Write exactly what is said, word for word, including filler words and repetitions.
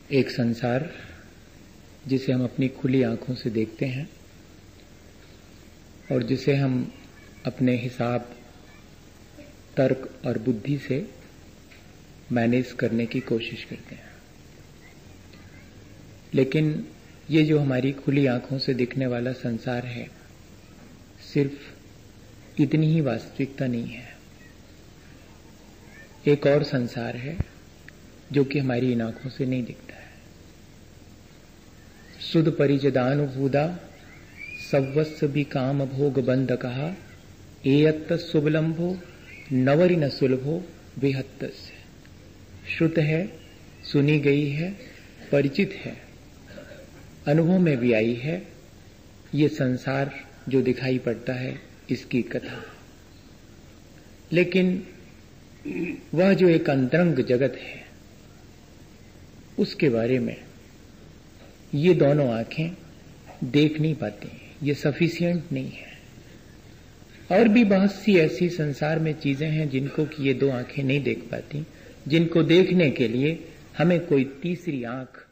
एक संसार जिसे हम अपनी खुली आंखों से देखते हैं और जिसे हम अपने हिसाब, तर्क और बुद्धि से मैनेज करने की कोशिश करते हैं। लेकिन ये जो हमारी खुली आंखों से दिखने वाला संसार है, सिर्फ इतनी ही वास्तविकता नहीं है। एक और संसार है जो कि हमारी इन आंखों से नहीं दिखता है। सुध परिजदानुभूदा सवस्व भी काम भोग बंध कहा, एयत्त सुबलंभो नवरि न सुलभो विहत्त। श्रुत है, सुनी गई है, परिचित है, अनुभव में भी आई है। ये संसार जो दिखाई पड़ता है, इसकी कथा। लेकिन वह जो एक अंतरंग जगत है, उसके बारे में ये दोनों आंखें देख नहीं पाती, ये सफिशिएंट नहीं है। और भी बहुत सी ऐसी संसार में चीजें हैं जिनको कि ये दो आंखें नहीं देख पाती, जिनको देखने के लिए हमें कोई तीसरी आंख